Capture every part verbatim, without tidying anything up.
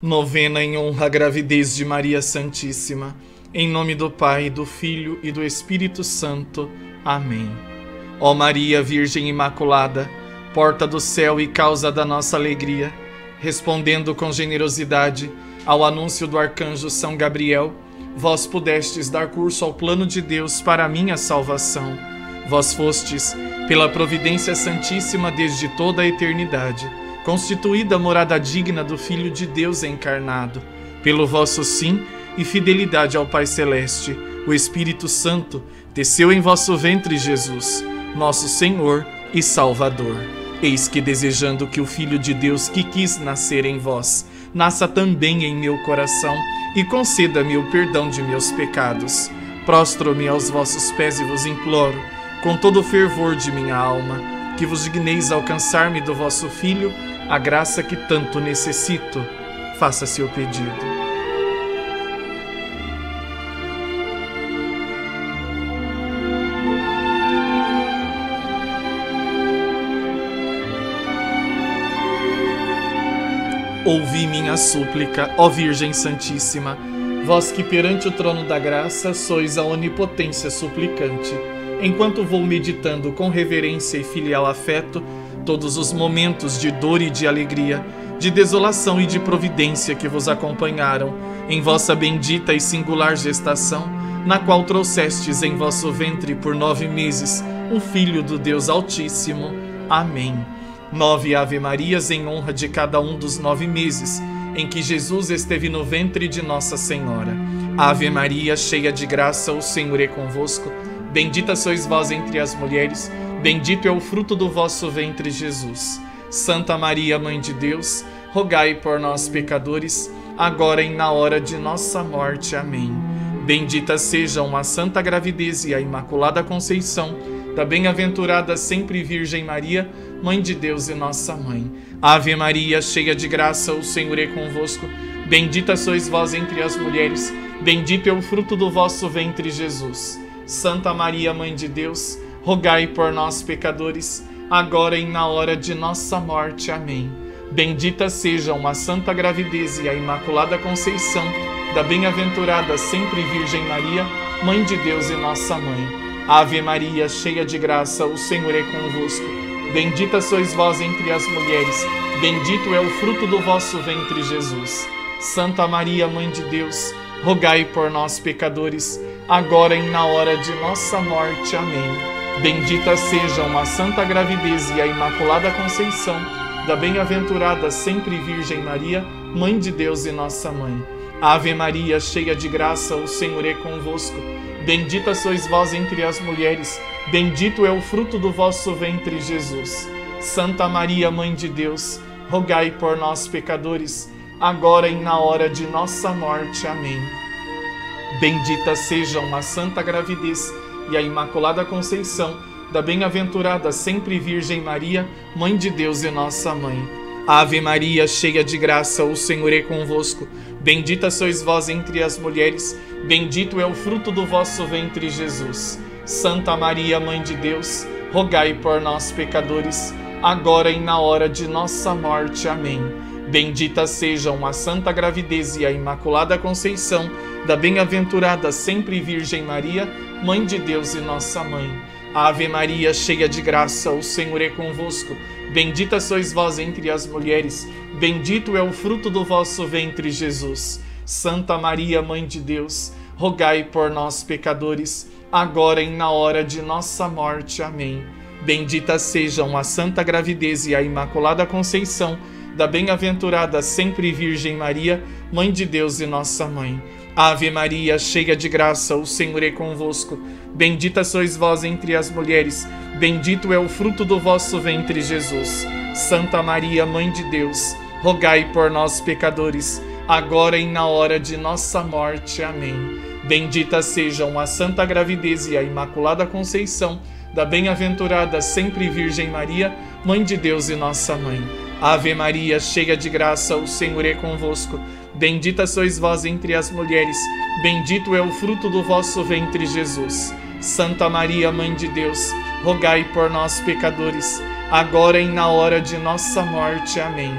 Novena em honra à gravidez de Maria Santíssima. Em nome do Pai, do Filho e do Espírito Santo. Amém. Ó Maria, Virgem Imaculada, porta do céu e causa da nossa alegria, respondendo com generosidade ao anúncio do arcanjo São Gabriel, vós pudestes dar curso ao plano de Deus para a minha salvação. Vós fostes, pela providência santíssima desde toda a eternidade, constituída morada digna do Filho de Deus encarnado. Pelo vosso sim e fidelidade ao Pai Celeste, o Espírito Santo desceu em vosso ventre Jesus, nosso Senhor e Salvador. Eis que, desejando que o Filho de Deus que quis nascer em vós, nasça também em meu coração e conceda-me o perdão de meus pecados, prostro-me aos vossos pés e vos imploro, com todo o fervor de minha alma, que vos digneis alcançar-me do vosso Filho a graça que tanto necessito. Faça-se o pedido. Ouvi minha súplica, ó Virgem Santíssima, vós que perante o trono da graça sois a onipotência suplicante. Enquanto vou meditando com reverência e filial afeto todos os momentos de dor e de alegria, de desolação e de providência que vos acompanharam em vossa bendita e singular gestação, na qual trouxestes em vosso ventre por nove meses um Filho do Deus Altíssimo. Amém. Nove Ave-Marias em honra de cada um dos nove meses em que Jesus esteve no ventre de Nossa Senhora. Ave Maria, cheia de graça, o Senhor é convosco. Bendita sois vós entre as mulheres, bendito é o fruto do vosso ventre, Jesus. Santa Maria, Mãe de Deus, rogai por nós, pecadores, agora e na hora de nossa morte. Amém. Bendita sejam a Santa Gravidez e a Imaculada Conceição da Bem-aventurada Sempre Virgem Maria, Mãe de Deus e nossa Mãe. Ave Maria, cheia de graça, o Senhor é convosco. Bendita sois vós entre as mulheres, bendito é o fruto do vosso ventre, Jesus. Santa Maria, Mãe de Deus, rogai por nós, pecadores, agora e na hora de nossa morte. Amém. Bendita sejam a Santa Gravidez e a Imaculada Conceição da Bem-aventurada Sempre Virgem Maria, Mãe de Deus e nossa Mãe. Ave Maria, cheia de graça, o Senhor é convosco. Bendita sois vós entre as mulheres, bendito é o fruto do vosso ventre, Jesus. Santa Maria, Mãe de Deus, rogai por nós, pecadores, agora e na hora de nossa morte. Amém. Bendita sejam a Santa Gravidez e a Imaculada Conceição da Bem-aventurada Sempre Virgem Maria, Mãe de Deus e nossa Mãe. Ave Maria, cheia de graça, o Senhor é convosco. Bendita sois vós entre as mulheres, bendito é o fruto do vosso ventre, Jesus. Santa Maria, Mãe de Deus, rogai por nós, pecadores, agora e na hora de nossa morte. Amém. Bendita sejam a Santa Gravidez e a Imaculada Conceição da Bem-aventurada Sempre Virgem Maria, Mãe de Deus e nossa Mãe. Ave Maria, cheia de graça, o Senhor é convosco. Bendita sois vós entre as mulheres, bendito é o fruto do vosso ventre, Jesus. Santa Maria, Mãe de Deus, rogai por nós, pecadores, agora e na hora de nossa morte. Amém. Bendita sejam a Santa Gravidez e a Imaculada Conceição da Bem-aventurada Sempre Virgem Maria, Mãe de Deus e nossa Mãe. Ave Maria, cheia de graça, o Senhor é convosco. Bendita sois vós entre as mulheres, bendito é o fruto do vosso ventre, Jesus. Santa Maria, Mãe de Deus, rogai por nós, pecadores, agora e na hora de nossa morte. Amém. Bendita sejam a Santa Gravidez e a Imaculada Conceição da Bem-aventurada Sempre Virgem Maria, Mãe de Deus e nossa Mãe. Ave Maria, cheia de graça, o Senhor é convosco. Bendita sois vós entre as mulheres, bendito é o fruto do vosso ventre, Jesus. Santa Maria, Mãe de Deus, rogai por nós, pecadores, agora e na hora de nossa morte. Amém. Bendita sejam a Santa Gravidez e a Imaculada Conceição da Bem-aventurada Sempre Virgem Maria, Mãe de Deus e nossa Mãe. Ave Maria, cheia de graça, o Senhor é convosco. Bendita sois vós entre as mulheres, bendito é o fruto do vosso ventre, Jesus. Santa Maria, Mãe de Deus, rogai por nós, pecadores, agora e na hora de nossa morte. Amém.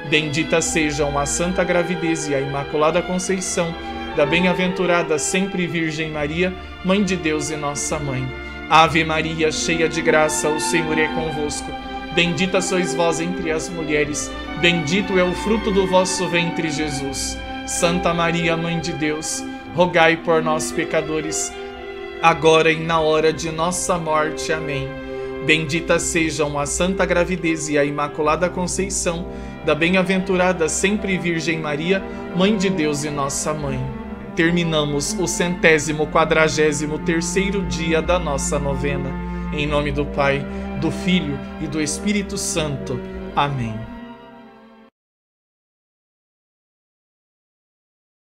Bendita sejam a Santa Gravidez e a Imaculada Conceição da Bem-aventurada Sempre Virgem Maria, Mãe de Deus e Nossa Mãe. Ave Maria, cheia de graça, o Senhor é convosco. Bendita sois vós entre as mulheres, bendito é o fruto do vosso ventre, Jesus. Santa Maria, Mãe de Deus, rogai por nós, pecadores, agora e na hora de nossa morte. Amém. Bendita sejam a Santa Gravidez e a Imaculada Conceição da Bem-aventurada Sempre Virgem Maria, Mãe de Deus e Nossa Mãe. Terminamos o centésimo quadragésimo terceiro dia da nossa novena. Em nome do Pai, do Filho e do Espírito Santo. Amém.